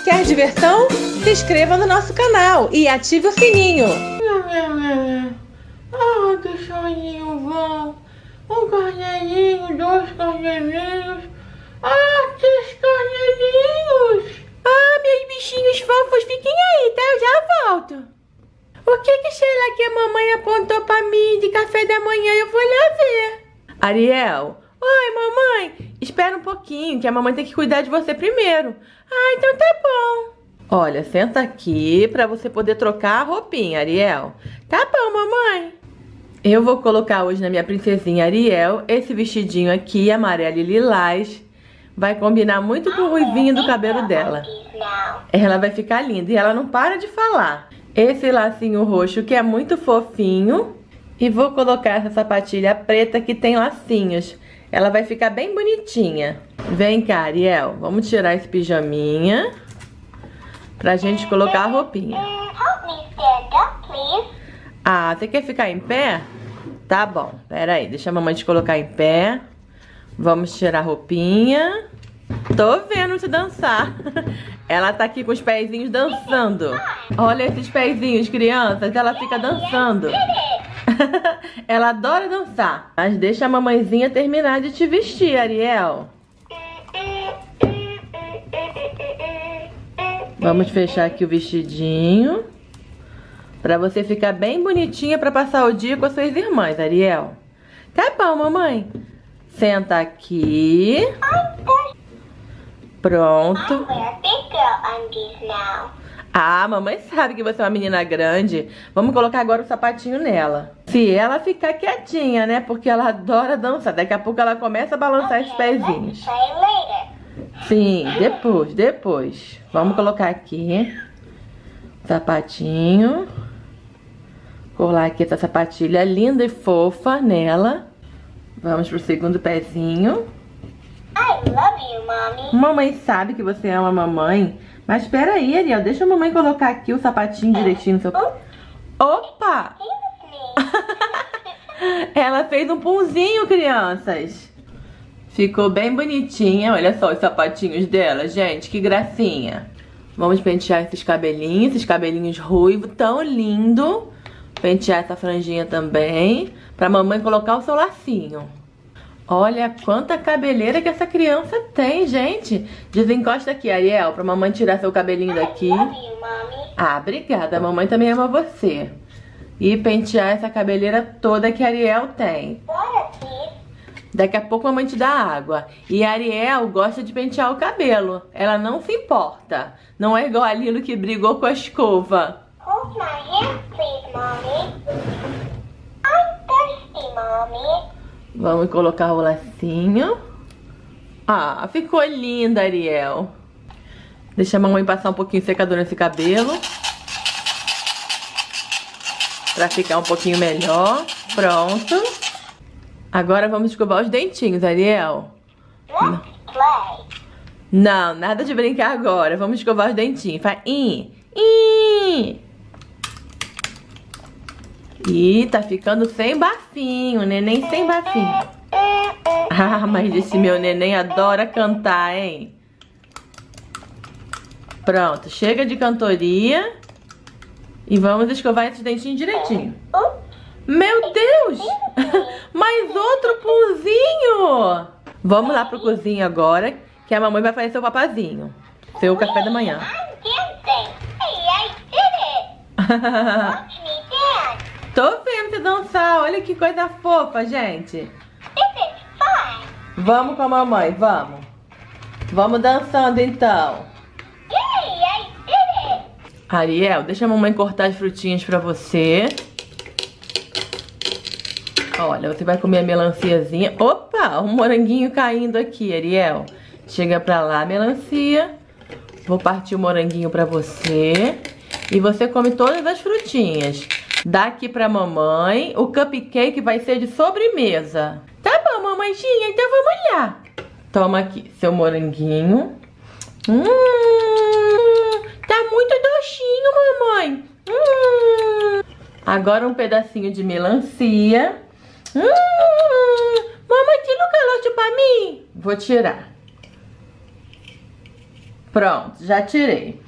Quer diversão? Se inscreva no nosso canal e ative o sininho. Ah, que soninho bom. Um carneirinho, 2 carneirinhos. Ah, 3 carneirinhos. Ah, meus bichinhos fofos, fiquem aí, tá? Eu já volto. O que será que a mamãe apontou pra mim de café da manhã? Eu vou lá ver. Ariel. Oi, mamãe. Espera um pouquinho, que a mamãe tem que cuidar de você primeiro. Ah, então tá bom. Olha, senta aqui pra você poder trocar a roupinha, Ariel. Tá bom, mamãe. Eu vou colocar hoje na minha princesinha Ariel esse vestidinho aqui, amarelo e lilás. Vai combinar muito com o ruivinho do cabelo dela. Ela vai ficar linda e ela não para de falar. Esse lacinho roxo que é muito fofinho. E vou colocar essa sapatilha preta que tem lacinhos. Ela vai ficar bem bonitinha. Vem cá, Ariel. Vamos tirar esse pijaminha pra gente colocar a roupinha. Ah, você quer ficar em pé? Tá bom. Pera aí, deixa a mamãe te colocar em pé. Vamos tirar a roupinha. Tô vendo você dançar. Ela tá aqui com os pezinhos dançando. Olha esses pezinhos, crianças. Ela fica dançando. Ela adora dançar. Mas deixa a mamãezinha terminar de te vestir, Ariel. Vamos fechar aqui o vestidinho. Pra você ficar bem bonitinha pra passar o dia com as suas irmãs, Ariel. Tá bom, mamãe. Senta aqui. Pronto. Ah, mamãe sabe que você é uma menina grande. Vamos colocar agora o sapatinho nela. Se ela ficar quietinha, né? Porque ela adora dançar. Daqui a pouco ela começa a balançar os pezinhos. Sim, depois. Vamos colocar aqui o sapatinho. Colar aqui essa sapatilha linda e fofa nela. Vamos pro segundo pezinho. I love you, mommy. Mamãe sabe que você é uma mamãe. Mas espera aí, Ariel. Deixa a mamãe colocar aqui o sapatinho direitinho no seu... Opa! Ela fez um punzinho, crianças. Ficou bem bonitinha. Olha só os sapatinhos dela, gente. Que gracinha. Vamos pentear esses cabelinhos ruivos. Tão lindo. Pentear essa franjinha também. Pra mamãe colocar o seu lacinho. Olha quanta cabeleira que essa criança tem, gente. Desencosta aqui, Ariel, pra mamãe tirar seu cabelinho daqui. Ah, obrigada. A mamãe também ama você. E pentear essa cabeleira toda que a Ariel tem. Daqui a pouco a mamãe te dá água. E a Ariel gosta de pentear o cabelo. Ela não se importa. Não é igual a Lilo que brigou com a escova. Hold my hand, please, mommy. I'm thirsty, mommy. Vamos colocar o lacinho. Ah, ficou linda, Ariel. Deixa a mamãe passar um pouquinho secador nesse cabelo. Pra ficar um pouquinho melhor. Pronto. Agora vamos escovar os dentinhos, Ariel. Let's play. Não, nada de brincar agora. Vamos escovar os dentinhos. Faz Ih, tá ficando sem bafinho, neném sem bafinho. Ah, mas esse meu neném adora cantar, hein? Pronto, chega de cantoria. E vamos escovar esses dentinhos direitinho. Meu Deus! Mais outro punzinho! Vamos lá pro cozinho agora, que a mamãe vai fazer seu papazinho. Seu café da manhã. I'm dancing. Hey, I did it. Watch me dance. Tô vendo você dançar, olha que coisa fofa, gente. This is fun. Vamos com a mamãe, vamos. Vamos dançando então. Yay, I did it. Ariel, deixa a mamãe cortar as frutinhas pra você. Olha, você vai comer a melanciazinha. Opa, um moranguinho caindo aqui, Ariel. Chega pra lá, melancia. Vou partir o moranguinho pra você. E você come todas as frutinhas. Dá aqui pra mamãe. O cupcake vai ser de sobremesa. Tá bom, mamãezinha, então vamos lá. Toma aqui seu moranguinho. Tá muito docinho, mamãe. Agora um pedacinho de melancia. Mamãe, tira o calote pra mim. Vou tirar. Pronto, já tirei.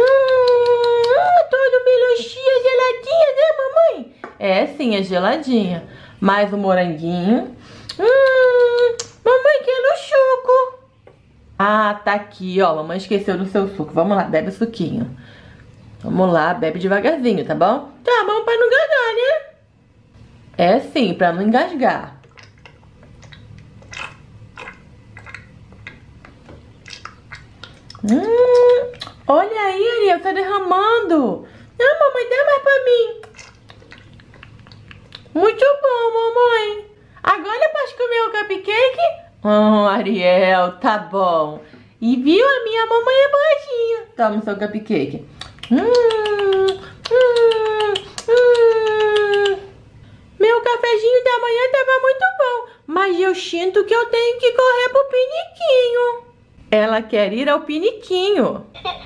Todo melancia geladinha, né, mamãe? É sim, é geladinha. Mais um moranguinho. Mamãe, quero suco. Ah, tá aqui, ó. Mamãe esqueceu do seu suco. Vamos lá, bebe o suquinho. Vamos lá, bebe devagarzinho, tá bom? Tá bom pra não engasgar, né? É sim, pra não engasgar. Olha aí, Ariel, tá derramando. Não, mamãe, dá mais pra mim. Muito bom, mamãe. Agora eu posso comer o cupcake? Ariel, tá bom. E viu, a minha mamãe é boazinha. Toma o seu cupcake. Meu cafezinho da manhã tava muito bom, mas eu sinto que eu tenho que correr pro piniquinho. Ela quer ir ao piniquinho.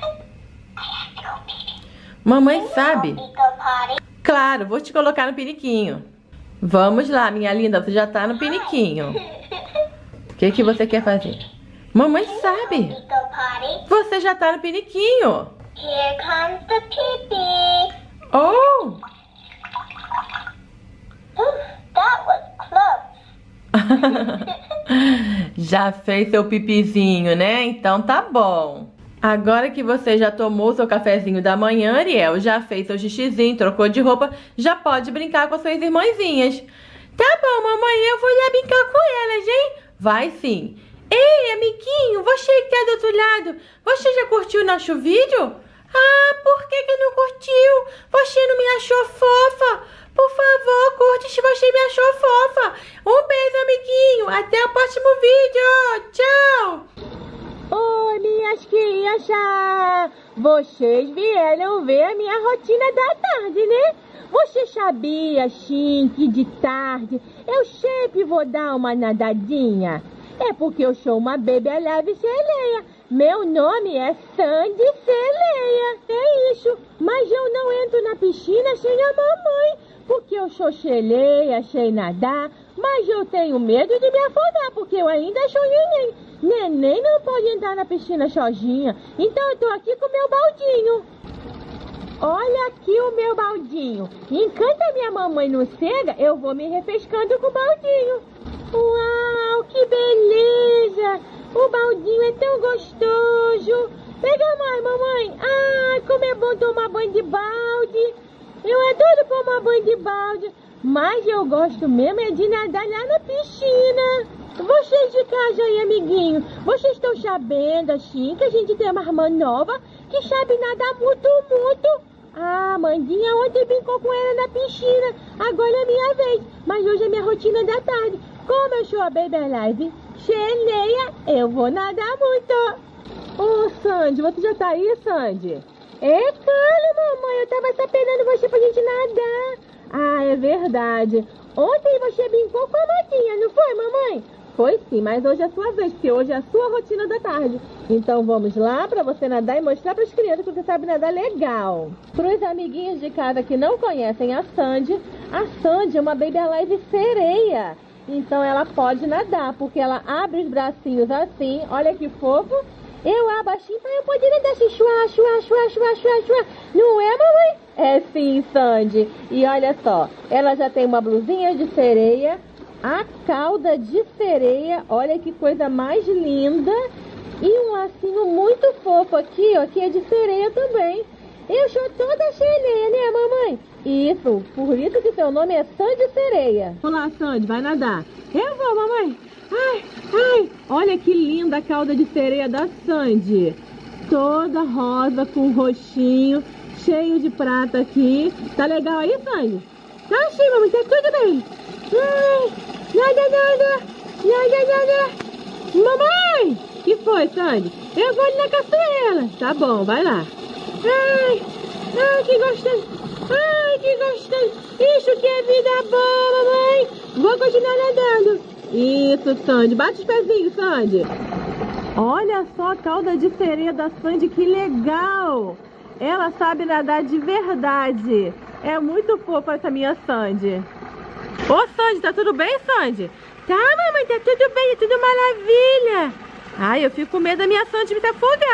Mamãe sabe. Claro, vou te colocar no piniquinho. Vamos lá, minha linda, você já tá no piniquinho. O que você quer fazer? Mamãe sabe. Você já tá no piniquinho. Here comes the pee-pee. Oh! That was close. Já fez seu pipizinho, né? Então tá bom. Agora que você já tomou seu cafezinho da manhã, Ariel, já fez seu xixizinho, trocou de roupa, já pode brincar com as suas irmãzinhas. Tá bom, mamãe, eu vou lá brincar com elas, hein? Vai sim. Ei, amiguinho, você que tá do outro lado, você já curtiu nosso vídeo? Ah, por que não curtiu? Você não me achou fofa? Por favor, curte se você me achou fofa. Um beijo, amiguinho. Até o próximo vídeo. Tchau. Oi, minhas crianças. Vocês vieram ver a minha rotina da tarde, né? Você sabia, sim, que de tarde eu sempre vou dar uma nadadinha? É porque eu sou uma baby alive sereia. Meu nome é Sandy Sereia. É isso. Mas eu não entro na piscina sem a mamãe. Porque eu sou sereia, sei nadar. Mas eu tenho medo de me afogar, porque eu ainda sou neném. Neném não pode entrar na piscina sozinha. Então eu tô aqui com o meu baldinho. Olha aqui o meu baldinho. Enquanto a minha mamãe não chega, eu vou me refrescando com o baldinho. Uau, que beleza! O baldinho é tão gostoso. Pega mais, mamãe. Ai, como é bom tomar banho de balde. Eu adoro tomar banho de balde. Mas eu gosto mesmo é de nadar lá na piscina. Vocês de casa aí, amiguinho, vocês estão sabendo, assim, que a gente tem uma irmã nova que sabe nadar muito. Ah, Mandinha ontem brincou com ela na piscina. Agora é minha vez. Mas hoje é minha rotina da tarde. Como eu sou a Baby Alive sereia, eu vou nadar muito. Ô, Sandy, você já tá aí, Sandy? É claro, mamãe. Eu tava só esperando você pra gente nadar. Ah, é verdade. Ontem você brincou com a Mandinha, não foi, mamãe? Foi sim, mas hoje é a sua vez, porque hoje é a sua rotina da tarde. Então vamos lá pra você nadar e mostrar pras crianças que você sabe nadar legal. Pros amiguinhos de casa que não conhecem a Sandy é uma Baby Alive sereia. Então ela pode nadar, porque ela abre os bracinhos assim, olha que fofo. Eu abro assim pra eu poder nadar assim, chua. Não é, mamãe? É sim, Sandy. E olha só, ela já tem uma blusinha de sereia, a cauda de sereia, olha que coisa mais linda. E um lacinho muito fofo aqui, ó, que é de sereia também. Eu sou toda sereia, né, mamãe? Isso, por isso que seu nome é Sandy Sereia. Olá, Sandy, vai nadar. Eu vou, mamãe. Ai, olha que linda a cauda de sereia da Sandy. Toda rosa, com roxinho, cheio de prata aqui. Tá legal aí, Sandy? Tá sim, mamãe, tá tudo bem. Nada. Mamãe! Que foi, Sandy? Eu vou ali na caçoeira. Tá bom, vai lá. Ai, que gostoso. Isso que é vida boa, mamãe. Vou continuar nadando. Isso, Sandy. Bate os pezinhos, Sandy. Olha só a cauda de sereia da Sandy, que legal. Ela sabe nadar de verdade. É muito fofa essa minha Sandy. Ô, Sandy, tá tudo bem, Sandy? Tá, mamãe, tá tudo bem, é tudo maravilha. Ai, eu fico com medo da minha Sandy me afogar.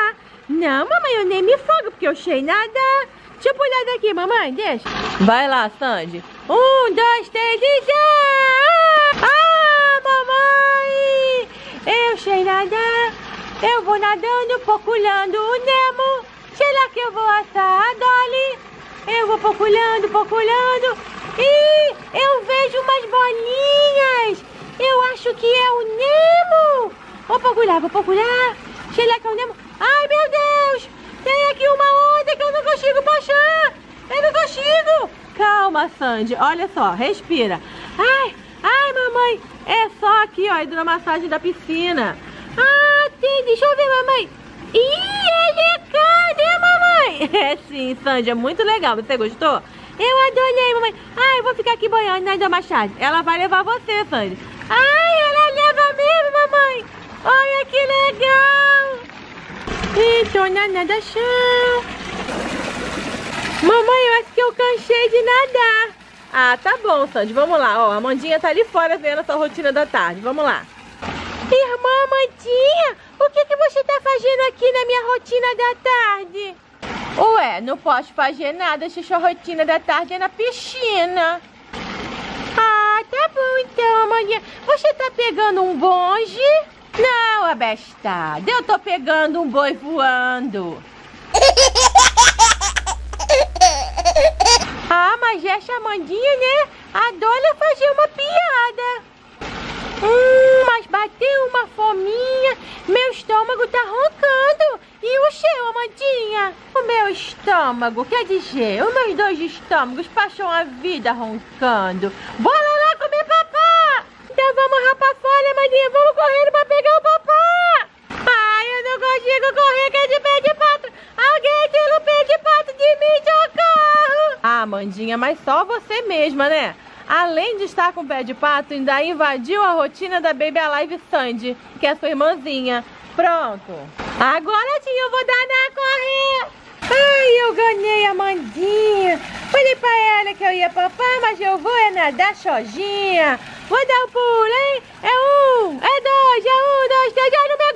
Não, mamãe, eu nem me afogo, porque eu sei nadar. Deixa eu pular daqui, mamãe, deixa. Vai lá, Sandy. 1, 2, 3 e já! Ah, mamãe! Eu sei nadar. Eu vou nadando, procurando o Nemo. Será que eu vou assar a Dolly? Eu vou procurando. Ih, eu vejo umas bolinhas. Eu acho que é o Nemo. Vou procurar. Será que é o Nemo? Ai, meu Deus! Tem aqui uma onda que eu não consigo baixar. Eu não consigo. Calma, Sandy. Olha só, respira. Ai, mamãe. É só aqui, ó, a hidromassagem da piscina. Ah, tem. Deixa eu ver, mamãe. Ih, ele é cá, né, mamãe? É sim, Sandy, é muito legal. Você gostou? Eu adorei, mamãe. Ai, eu vou ficar aqui boiando na hidromassagem. Ela vai levar você, Sandy. Ai, ela leva mesmo, mamãe. Olha que legal. Ih, tô na nadação. Mamãe, eu acho que eu cansei de nadar. Ah, tá bom, Sandy. Vamos lá. Ó, a Amandinha tá ali fora vendo a sua rotina da tarde. Vamos lá. Irmã Amandinha, o que você tá fazendo aqui na minha rotina da tarde? Ué, não posso fazer nada se sua rotina da tarde é na piscina. Ah, tá bom então, Amandinha. Você tá pegando um bonde? Não, abestada. Eu tô pegando um boi voando. Ah, mas essa Amandinha, né? Adora fazer uma piada. Mas bateu uma fominha. Meu estômago tá roncando. E o seu, Amandinha? O meu estômago, quer dizer, os meus 2 estômagos passam a vida roncando. Bora lá comer papá! Então vamos rapar fora, Amandinha. Vamos correndo pra pegar o papá. Ai, eu não consigo correr, que é de pé de pato. Alguém tira o pé de pato de mim, socorro! Ah, Amandinha, mas só você mesma, né? Além de estar com o pé de pato, ainda invadiu a rotina da Baby Alive Sandy, que é sua irmãzinha. Pronto. Agora sim eu vou danar a correr. Ai, eu ganhei a Amandinha. Falei pra ela que eu ia papar, mas eu vou nadar sozinha. Vou dar um pulo, hein? É 1, é 2, é 1, 2, 3, olha o meu